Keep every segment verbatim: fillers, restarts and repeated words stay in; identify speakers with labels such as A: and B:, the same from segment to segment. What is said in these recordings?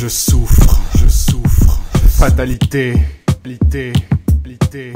A: souffre, je souffre. Fatalité, fatalité, fatalité.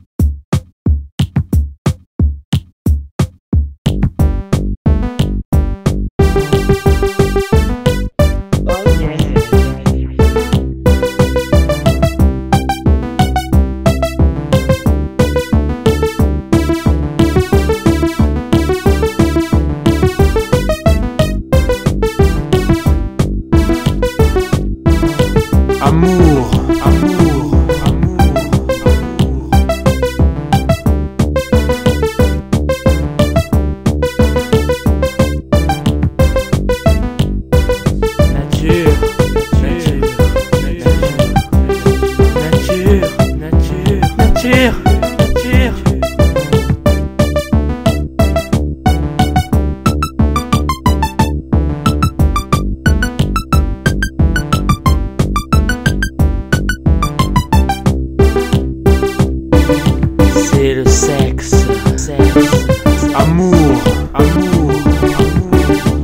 A: Amour, amour, amour, amour.
B: Nature, nature, nature, nature, nature, nature. C'est le sexe, sexe.
A: Amour, amour, amour,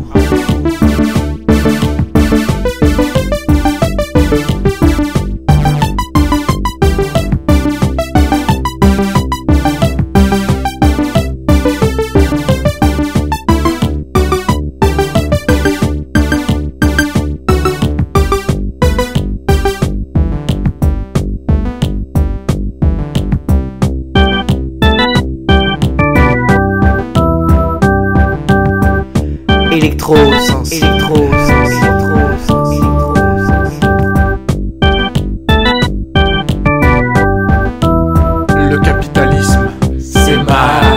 B: Électro, électro, électro,
A: le capitalisme,
B: c'est mal.